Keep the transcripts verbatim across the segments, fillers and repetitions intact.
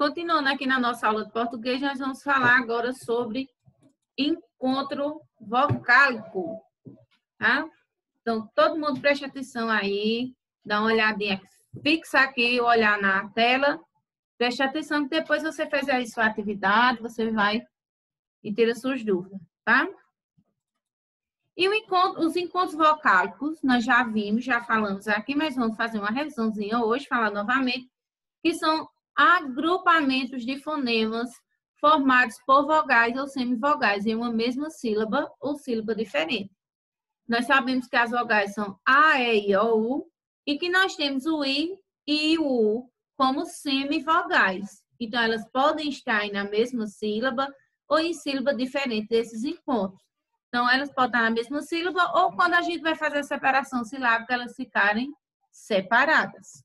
Continuando aqui na nossa aula de português, nós vamos falar agora sobre encontro vocálico, tá? Então, todo mundo preste atenção aí, dá uma olhadinha, fixa aqui, olhar na tela, preste atenção que depois você fizer aí sua atividade, você vai e ter as suas dúvidas, tá? E o encontro, os encontros vocálicos, nós já vimos, já falamos aqui, mas vamos fazer uma revisãozinha hoje, falar novamente, que são agrupamentos de fonemas formados por vogais ou semivogais em uma mesma sílaba ou sílaba diferente. Nós sabemos que as vogais são A, E, I, O, U e que nós temos o I e o U como semivogais. Então, elas podem estar na mesma sílaba ou em sílaba diferente desses encontros. Então, elas podem estar na mesma sílaba ou quando a gente vai fazer a separação silábica, elas ficarem separadas.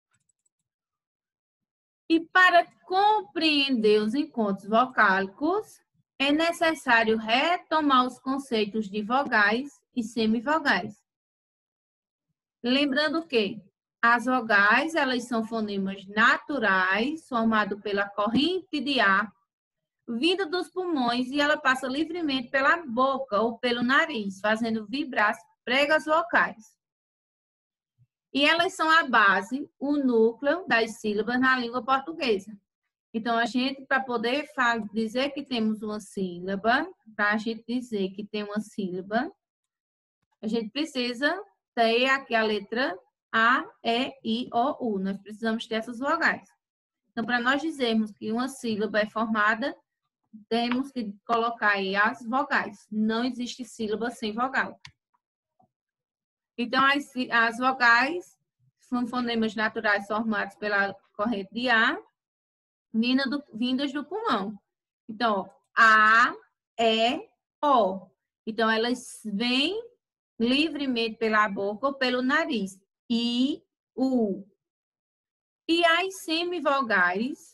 E para compreender os encontros vocálicos, é necessário retomar os conceitos de vogais e semivogais. Lembrando que as vogais, elas são fonemas naturais, formados pela corrente de ar, vinda dos pulmões, e ela passa livremente pela boca ou pelo nariz, fazendo vibrar as pregas vocais. E elas são a base, o núcleo das sílabas na língua portuguesa. Então, a gente, para poder dizer que temos uma sílaba, para a gente dizer que tem uma sílaba, a gente precisa ter aqui a letra A, E, I, O, U. Nós precisamos ter essas vogais. Então, para nós dizermos que uma sílaba é formada, temos que colocar aí as vogais. Não existe sílaba sem vogal. Então, as, as vogais são fonemas naturais formados pela corrente de ar, vinda do, vindas do pulmão. Então, A, E, O. Então, elas vêm livremente pela boca ou pelo nariz. I, U. E as semivogais,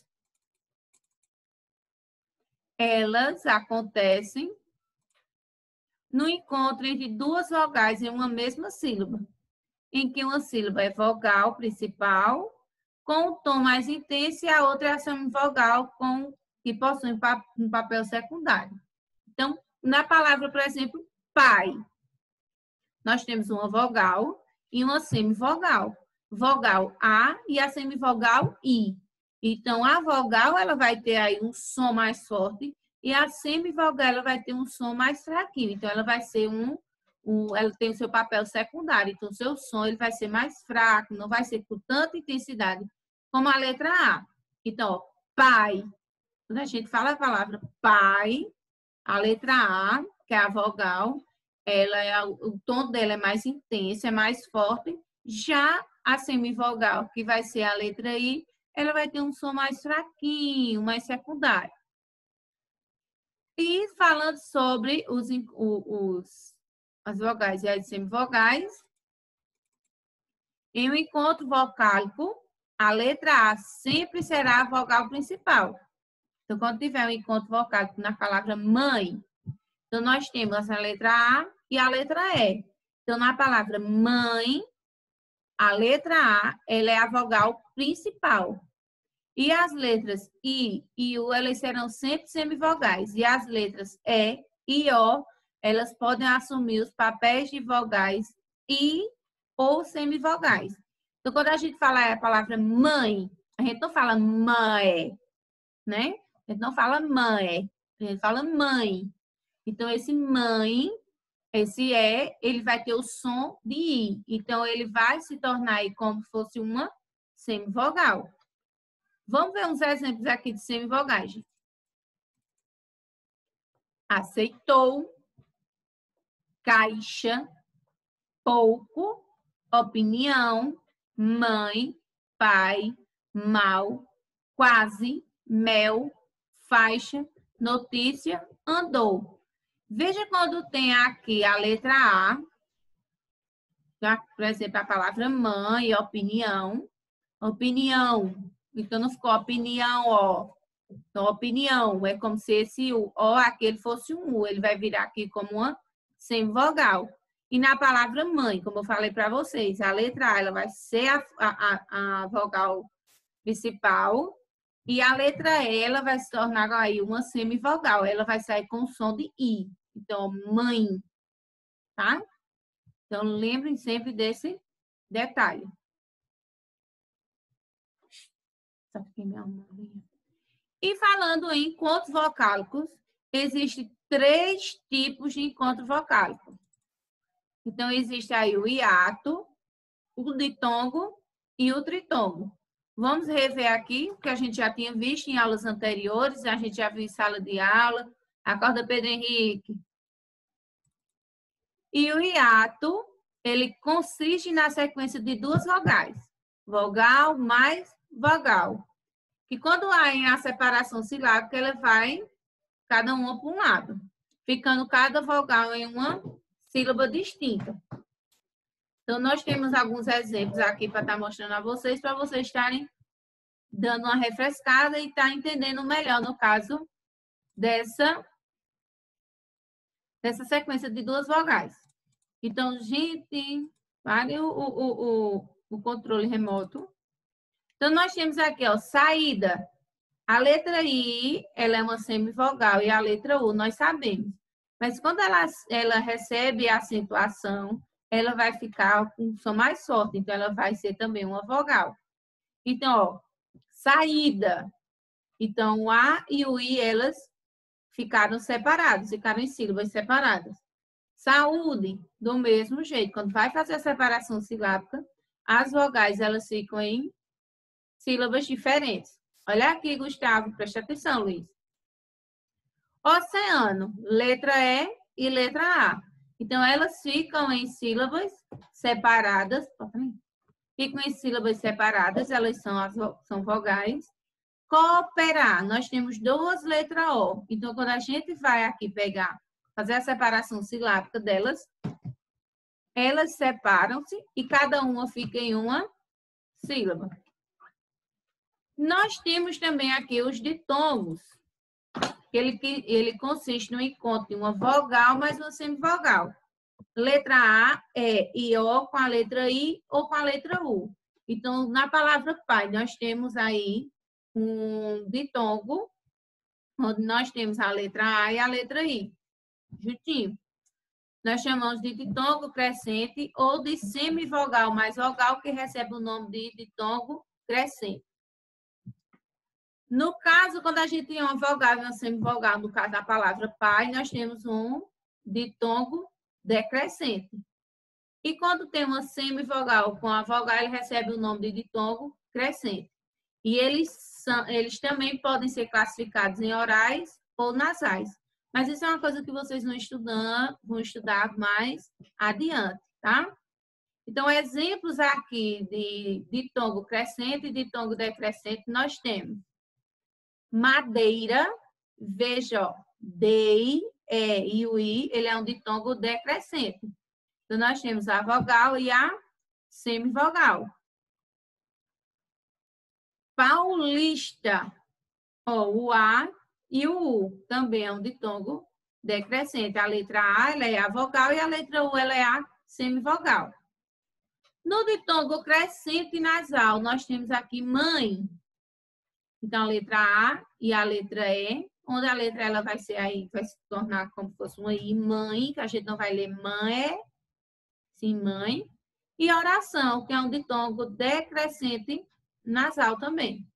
elas acontecem no encontro entre duas vogais em uma mesma sílaba, em que uma sílaba é vogal principal, com um tom mais intenso, e a outra é a semivogal, com, que possui um papel secundário. Então, na palavra, por exemplo, pai, nós temos uma vogal e uma semivogal. Vogal A e a semivogal I. Então, a vogal, ela vai ter aí um som mais forte, e a semivogal, ela vai ter um som mais fraquinho. Então, ela vai ser um, um ela tem o seu papel secundário. Então, o seu som, ele vai ser mais fraco, não vai ser com tanta intensidade como a letra A. Então, ó, pai. Quando a gente fala a palavra pai, a letra A, que é a vogal, ela é, o tom dela é mais intenso, é mais forte. Já a semivogal, que vai ser a letra I, ela vai ter um som mais fraquinho, mais secundário. E falando sobre os, os, as vogais e as semivogais, em um encontro vocálico, a letra A sempre será a vogal principal. Então, quando tiver um encontro vocálico na palavra mãe, então nós temos a letra A e a letra E. Então, na palavra mãe, a letra A, ela é a vogal principal. E as letras I e U, elas serão sempre semivogais. E as letras E e O, elas podem assumir os papéis de vogais I ou semivogais. Então, quando a gente fala a palavra mãe, a gente não fala mãe, né? A gente não fala mãe, a gente fala mãe. Então, esse mãe, esse E, ele vai ter o som de I. Então, ele vai se tornar aí como se fosse uma semivogal. Vamos ver uns exemplos aqui de semivogais, gente. Aceitou, caixa, pouco, opinião, mãe, pai, mal, quase, mel, faixa, notícia, andou. Veja quando tem aqui a letra A, tá? Por exemplo, a palavra mãe, opinião, opinião. Então, não ficou opinião, ó. Então, opinião é como se esse O, aquele fosse um U. Ele vai virar aqui como uma semivogal. E na palavra mãe, como eu falei para vocês, a letra A ela vai ser a, a, a vogal principal E a letra E, ela vai se tornar aí uma semivogal. Ela vai sair com o som de I. Então, mãe, tá? Então, lembrem sempre desse detalhe. Só fiquei me arrumando. E falando em encontros vocálicos, existem três tipos de encontro vocálico. Então, existe aí o hiato, o ditongo e o tritongo. Vamos rever aqui, o que a gente já tinha visto em aulas anteriores, a gente já viu em sala de aula, acorda Pedro Henrique. E o hiato, ele consiste na sequência de duas vogais, vogal mais vogal. Que quando há a separação silábica, ela vai cada uma para um lado, ficando cada vogal em uma sílaba distinta. Então, nós temos alguns exemplos aqui para estar mostrando a vocês, para vocês estarem dando uma refrescada e estar entendendo melhor, no caso, dessa, dessa sequência de duas vogais. Então, gente, pare o, o, o, o controle remoto. Então, nós temos aqui, ó, saída. A letra I, ela é uma semivogal e a letra U, nós sabemos. Mas quando ela, ela recebe a acentuação, ela vai ficar com um som mais forte, então ela vai ser também uma vogal. Então, ó, saída. Então, o A e o I, elas ficaram separadas, ficaram em sílabas separadas. Saúde, do mesmo jeito. Quando vai fazer a separação silábica, as vogais, elas ficam em sílabas diferentes. Olha aqui, Gustavo, presta atenção, Luiz. Oceano, letra E e letra A. Então, elas ficam em sílabas separadas. Ficam em sílabas separadas, elas são, as, são vogais. Cooperar, nós temos duas letras O. Então, quando a gente vai aqui pegar, fazer a separação silábica delas, elas separam-se e cada uma fica em uma sílaba. Nós temos também aqui os ditongos. Ele, ele consiste no encontro de uma vogal mais uma semivogal. Letra A é I, O com a letra I ou com a letra U. Então, na palavra pai, nós temos aí um ditongo, onde nós temos a letra A e a letra I, juntinho. Nós chamamos de ditongo crescente ou de semivogal mais vogal, que recebe o nome de ditongo crescente. No caso, quando a gente tem uma vogal e uma semivogal, no caso da palavra pai, nós temos um ditongo decrescente. E quando tem uma semivogal com a vogal, ele recebe o nome de ditongo crescente. E eles, são, eles também podem ser classificados em orais ou nasais. Mas isso é uma coisa que vocês vão estudar, vão estudar mais adiante, tá? Então, exemplos aqui de ditongo crescente e ditongo decrescente nós temos. Madeira, veja, ó, dei, é e o i, ele é um ditongo decrescente. Então, nós temos a vogal e a semivogal. Paulista, ó, o A e o U, também é um ditongo decrescente. A letra A, ela é a vogal e a letra U, ela é a semivogal. No ditongo crescente nasal, nós temos aqui mãe. Então, a letra A e a letra E, onde a letra ela vai ser aí, vai se tornar como se fosse uma I, mãe, que a gente não vai ler mãe, sim, mãe. E oração, que é um ditongo decrescente nasal também.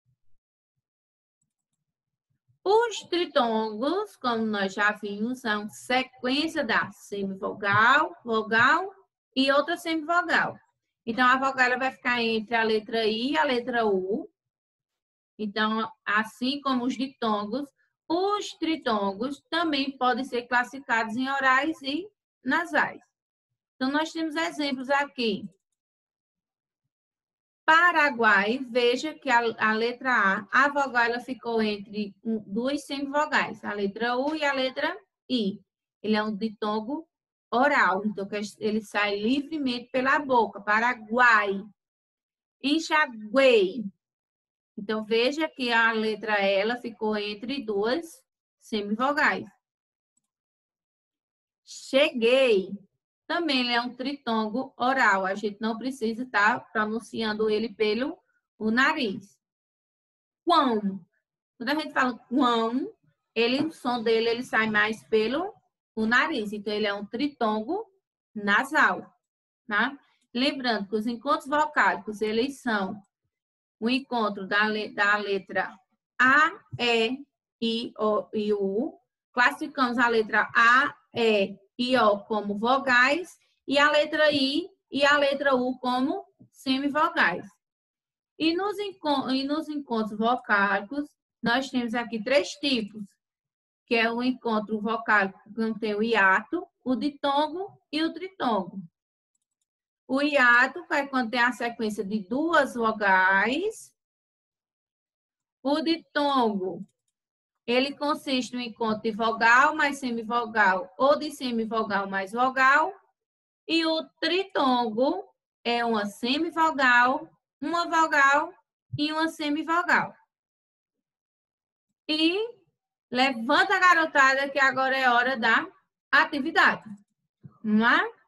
Os tritongos, como nós já vimos, são sequência da semivogal, vogal e outra semivogal. Então, a vogal ela vai ficar entre a letra I e a letra U. Então, assim como os ditongos, os tritongos também podem ser classificados em orais e nasais. Então, nós temos exemplos aqui. Paraguai, veja que a, a letra A, a vogal ela ficou entre um, duas semivogais, a letra U e a letra I. Ele é um ditongo oral, então ele sai livremente pela boca. Paraguai. Enxaguei. Então, veja que a letra E ela ficou entre duas semivogais. Cheguei. Também ele é um tritongo oral. A gente não precisa estar pronunciando ele pelo o nariz. quão. Quando a gente fala quão, ele, o som dele ele sai mais pelo o nariz. Então, ele é um tritongo nasal, tá? Lembrando que os encontros vocálicos, eles são o encontro da, da letra A, E, I, O e U. Classificamos a letra A, E e O como vogais e a letra I e a letra U como semivogais. E nos, e nos encontros vocálicos, nós temos aqui três tipos, que é o encontro vocálico que tem o hiato, o ditongo e o tritongo. O hiato é quando tem a sequência de duas vogais. O ditongo, ele consiste no encontro de vogal mais semivogal ou de semivogal mais vogal. E o tritongo é uma semivogal, uma vogal e uma semivogal. E levanta a garotada que agora é hora da atividade. Vamos lá?